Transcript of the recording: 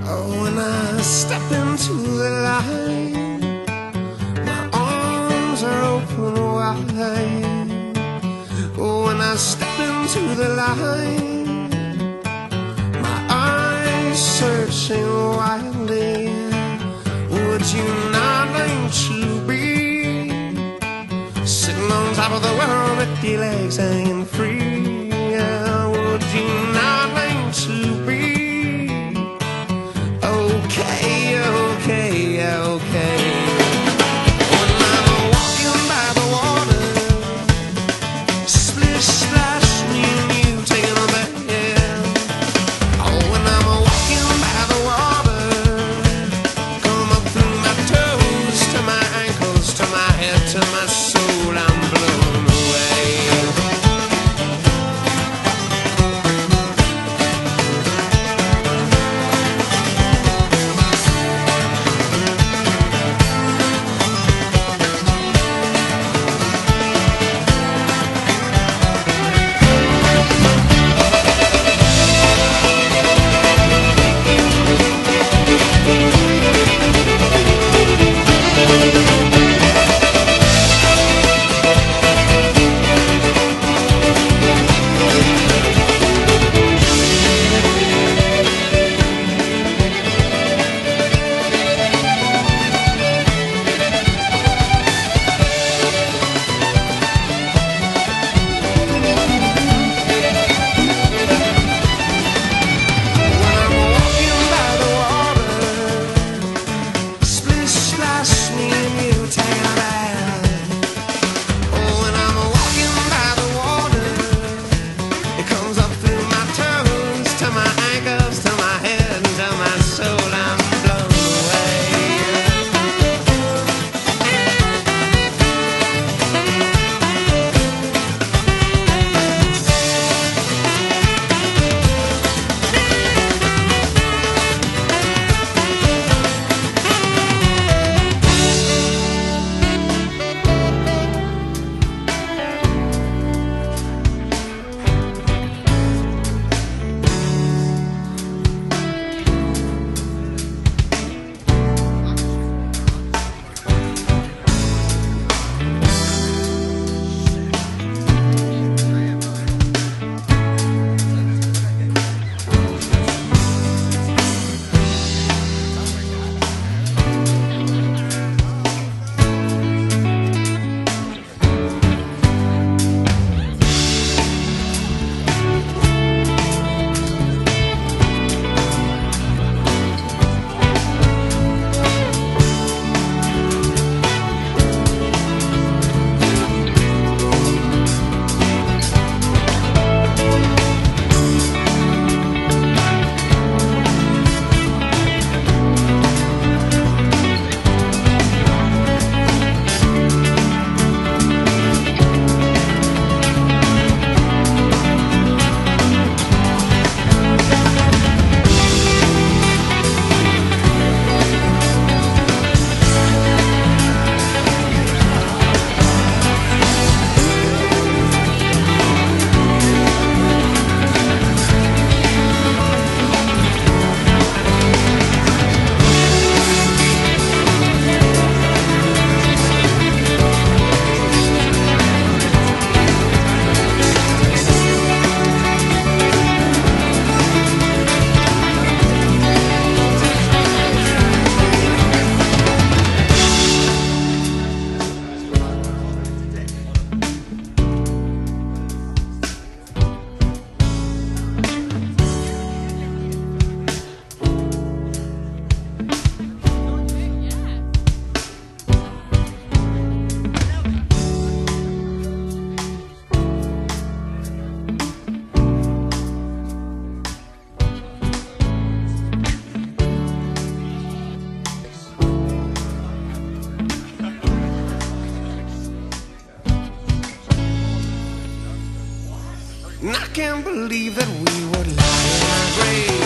Oh, when I step into the light, my arms are open wide. Oh, when I step into the light, my eyes searching wildly. Would you not like to be sitting on top of the world with your legs hanging free? Yeah, would you not like to be okay, okay, okay? When I'm walking by the water, splish splash, me and you taking a bath. Oh, when I'm walking by the water, come up through my toes to my ankles, to my head, to my soul, I'm blown away. And I can't believe that we would lie in our grave.